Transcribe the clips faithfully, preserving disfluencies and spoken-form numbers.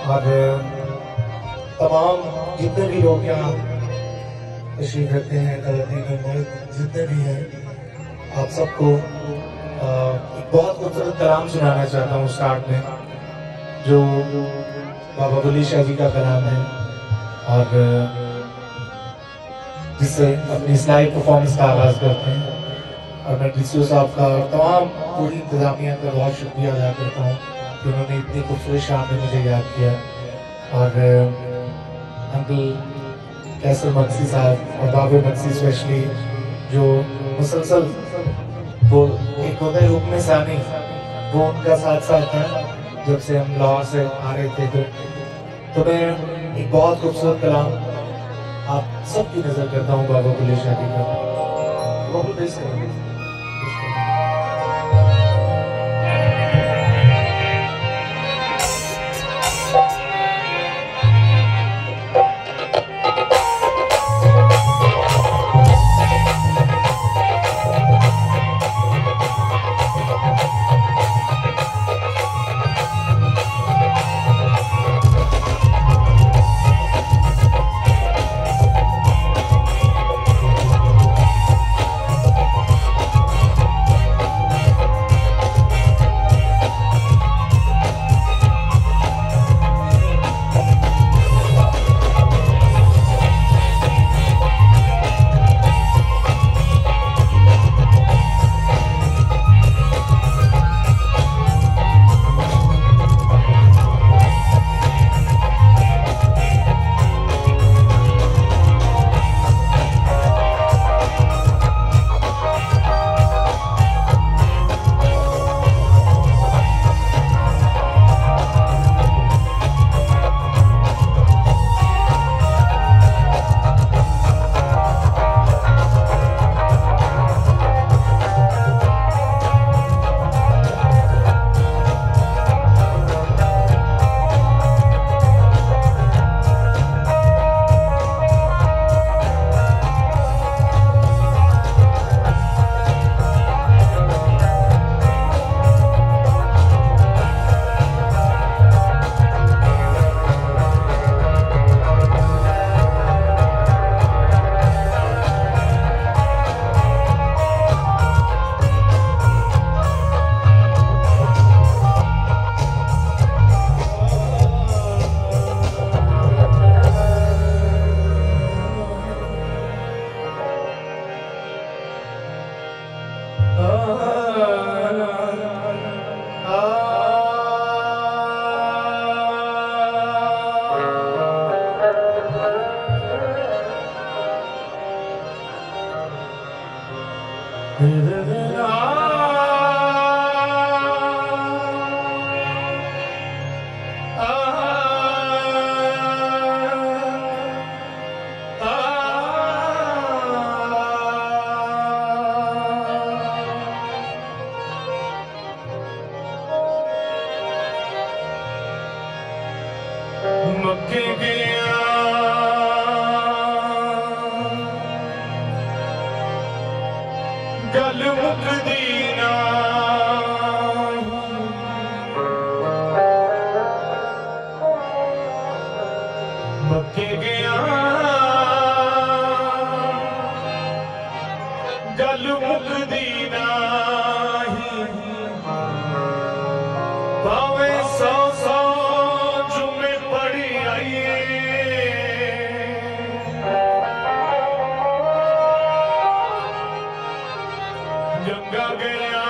और तमाम जितने भी लोग यहाँ तशरीफ रखते हैं, जितने भी हैं, आप सबको एक बहुत खूबसूरत कलाम सुनाना चाहता हूँ स्टार्ट में, जो बाबा बुल्ले शाह जी का कलाम है और जिससे अपनी इस लाइव परफॉर्मेंस का आगाज करते हैं। और मैं डीसीओ साहब का और तमाम पूरी इंतजामिया का बहुत शुक्रिया अदा करता हूँ कि उन्होंने इतनी खूबसूरत शाम में मुझे याद किया। और अंकल कैसर मक्सी साहब और बाबे मक्सी स्पेशली, जो मुसलसल वो एक होता है रुकने सानी, वो उनका साथ साथ था जब से हम लाहौर से आ रहे थे। तो, तो मैं एक बहुत खूबसूरत कलाम आप सबकी नजर करता हूँ बाबा बुल्ले शाह जी का। बाबा बुल्ले शाह मक्के गया गल मुकदी ना, मक्के गया गल मुकदी ना, भावे सौ सौ जुमे पड़ी आइए, जंगा गया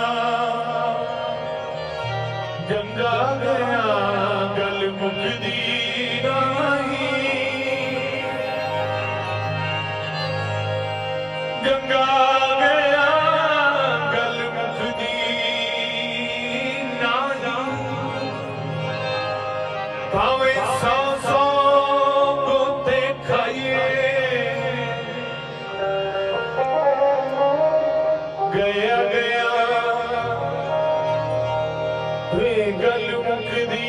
जंगा गया गल मुकदी नहीं, जंगा गया गल मुकदी ना, भावे सौ सौ गोते खाइए, गया गया वे गल मुकदी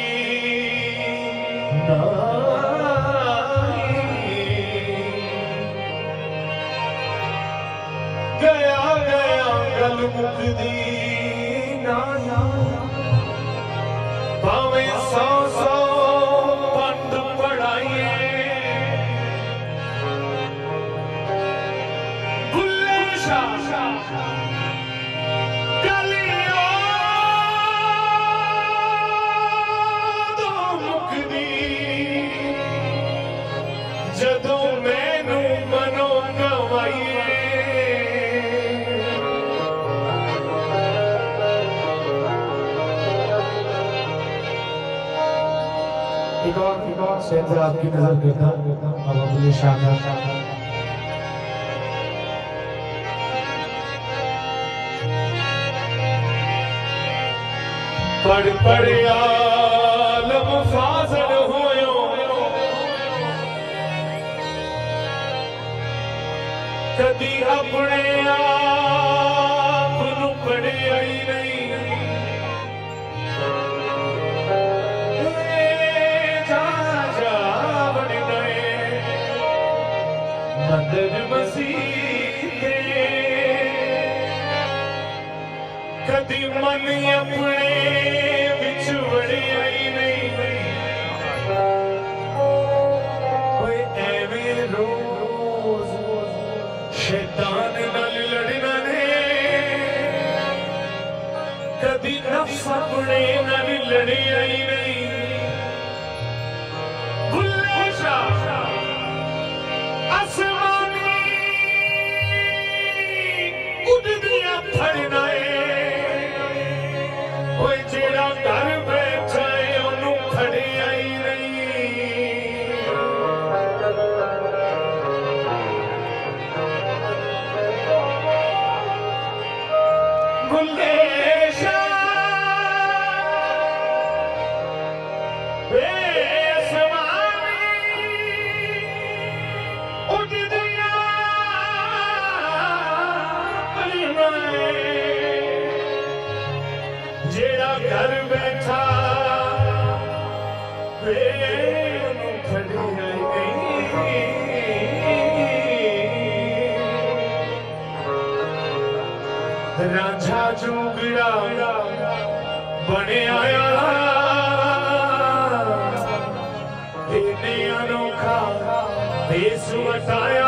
गया गया गल मुकदी ना, भावे सौ सौ एक और एक और शेर आपकी नजर करता बाबा बुल्ले शाह का। पढ़ पढ़ आलम फाज़ल होयो, कदी अपने आप नू पढ़िया ही नहीं। जा जा बन गए मदद मसीह दे, कदी मन अपने बिच वड़िया ही नहीं। कोई एवें रोज शैतान नाल लड़ना ने, कदी नफ्स अपने नाल लड़िया ही नहीं। बुल्ले शाह आसमानी उड़दियां फड़ना जेड़ा घर बैठा है ओनू खड़िया ही नहीं। बुल्ले शाह बेसमानी उड़दियां जेड़ा घर बैठा रांझा जोगड़ा बने आया, इन्हें अनोखा भेस वटाया।